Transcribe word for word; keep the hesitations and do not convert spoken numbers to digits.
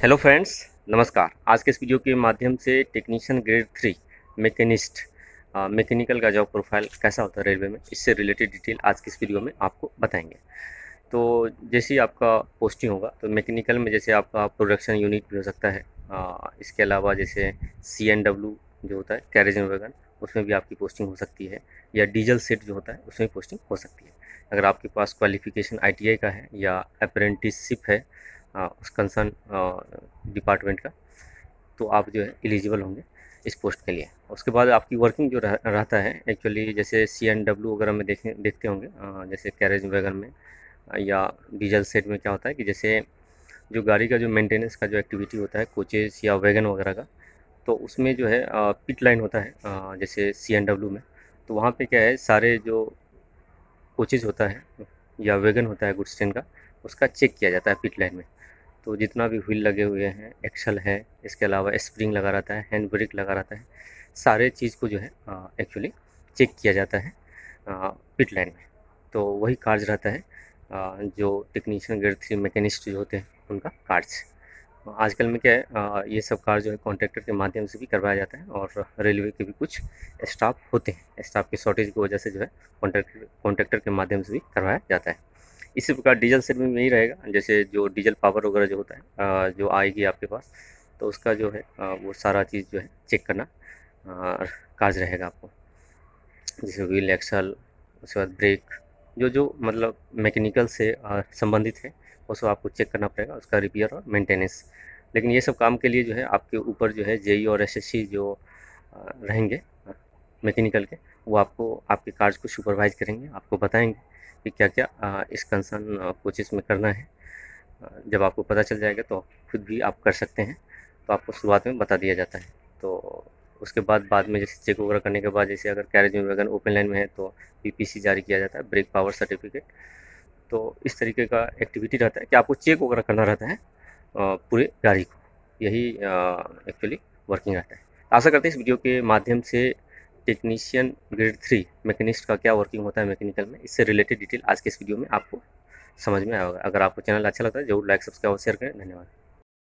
Hello friends, नमस्कार। आज के इस वीडियो के माध्यम से technician grade three machinist mechanical का जॉब प्रोफाइल कैसा होता है रेलवे में, इससे रिलेटेड डिटेल आज की इस वीडियो में आपको बताएंगे। तो जैसे ही आपका पोस्टिंग होगा तो मैकेनिकल में जैसे आपका प्रोडक्शन यूनिट भी हो सकता है। आ, इसके अलावा जैसे सी एन डब्ल्यू जो होता है कैरेज एंड वैगन, उसमें भी आपकी पोस्टिंग हो सकती है, या डीजल सेट जो होता है उसमें भी पोस्टिंग हो सकती है। अगर आपके पास क्वालिफिकेशन आई टी आई का है या अप्रेंटिसशिप है आ, उस कंसर्न डिपार्टमेंट का, तो आप जो है एलिजिबल होंगे इस पोस्ट के लिए। उसके बाद आपकी वर्किंग जो रह, रहता है एक्चुअली, जैसे सी एन डब्ल्यू वगैरह में देखें देखते होंगे, अ, जैसे कैरेज वैगन में या डीजल सेट में क्या होता है कि जैसे जो गाड़ी का जो मेंटेनेंस का जो एक्टिविटी होता है कोचेज़ या वैगन वगैरह का, तो उसमें जो है अ, पिट लाइन होता है, अ, जैसे सी एन डब्ल्यू में। तो वहाँ पे क्या है, सारे जो कोचेज़ होता है या वैगन होता है गुड्स ट्रेन का, उसका चेक किया जाता है पिट लाइन में। तो जितना भी व्हील लगे हुए हैं, एक्सल है, इसके अलावा स्प्रिंग लगा रहता है, हैंड ब्रेक लगा रहता है, सारे चीज़ को जो है एक्चुअली चेक किया जाता है पिट लाइन में। तो वही कार्य रहता है अ, जो टेक्नीशियन ग्रेड थ्री मैकेनिस्ट जो होते हैं उनका कार्य। आजकल में क्या है, अ, ये सब कार्य जो है कॉन्ट्रैक्टर के माध्यम से भी करवाया जाता है, और रेलवे के भी कुछ स्टाफ होते हैं, स्टाफ की शॉर्टेज की वजह से जो है कॉन्ट्रैक्टर कॉन्ट्रैक्टर के माध्यम से भी करवाया जाता है। इसी प्रकार डीजल सेट में भी यही रहेगा, जैसे जो डीजल पावर वगैरह जो होता है, अ, जो आएगी आपके पास, तो उसका जो है अ, वो सारा चीज़ जो है चेक करना अ, कार्य रहेगा आपको। जैसे व्हील एक्सल, उसके बाद ब्रेक, जो जो मतलब मैकेनिकल से अ, संबंधित है, वो सब आपको चेक करना पड़ेगा, उसका रिपेयर और मेंटेनेंस। लेकिन ये सब काम के लिए जो है आपके ऊपर जो है जे ई और एस एस सी जो अ, रहेंगे मैकेनिकल के, वो आपको आपके कार्य को सुपरवाइज करेंगे, आपको बताएंगे कि क्या क्या अ, इस कंसर्न कोचेस में करना है। अ, जब आपको पता चल जाएगा तो खुद भी आप कर सकते हैं, तो आपको शुरुआत में बता दिया जाता है। तो उसके बाद बाद में जैसे चेक वगैरह करने के बाद, जैसे अगर कैरेज में वैगन ओपन लाइन में है तो पी पी सी जारी किया जाता है, ब्रेक पावर सर्टिफिकेट। तो इस तरीके का एक्टिविटी रहता है कि आपको चेक वगैरह करना रहता है अ, पूरे गाड़ी को। यही एक्चुअली वर्किंग रहता है। आशा करते हैं इस वीडियो के माध्यम से टेक्नीशियन ग्रेड थ्री मैकेनिस्ट का क्या वर्किंग होता है मैकेनिकल में, इससे रिलेटेड डिटेल आज के इस वीडियो में आपको समझ में आया होगा। अगर आपको चैनल अच्छा लगता है जरूर लाइक सब्सक्राइब और शेयर करें। धन्यवाद।